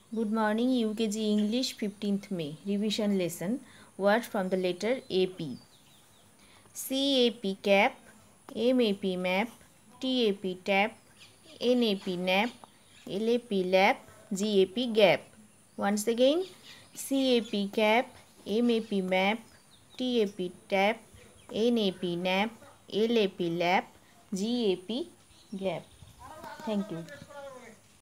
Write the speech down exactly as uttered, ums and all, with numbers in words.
Good morning, U K G English, fifteenth May. Revision lesson. Word from the letter A P. C A P cap, M A P map, T A P tap, N A P nap, L A P lap, G A P gap. Once again, C A P cap, M A P map, T A P tap, N A P nap, L A P lap, G A P gap. Thank you.